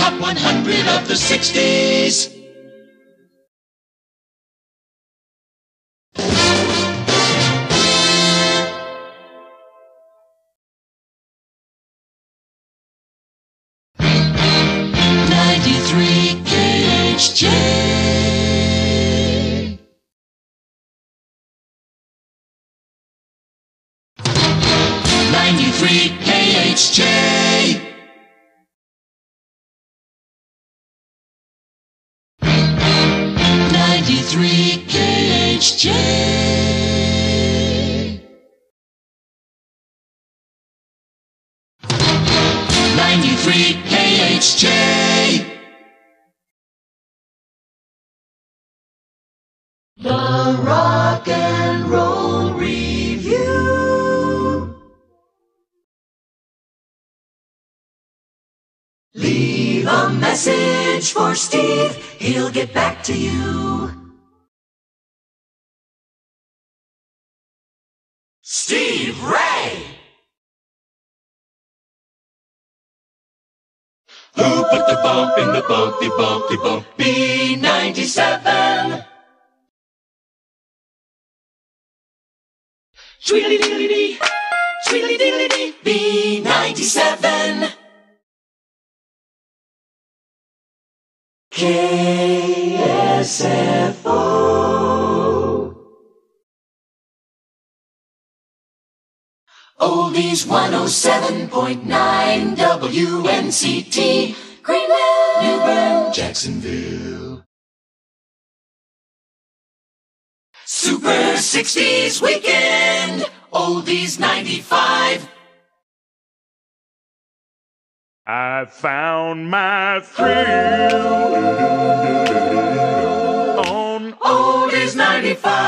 Top 100 of the 60s. KHJ 93 KHJ 93 KHJ 93 KHJ The Rock and Roll Review. Leave a message for Steve, he'll get back to you. Steve Ray! Who put the bump in the bumpy bumpy bump? B97. Tweedly-diddly-dee, tweedly-diddly-dee, B97. KSFO. Oldies 107.9 WNCT, Greenland, New Bern, Jacksonville. Super 60s Weekend, Oldies 95. I found my thrill on Oldies 95.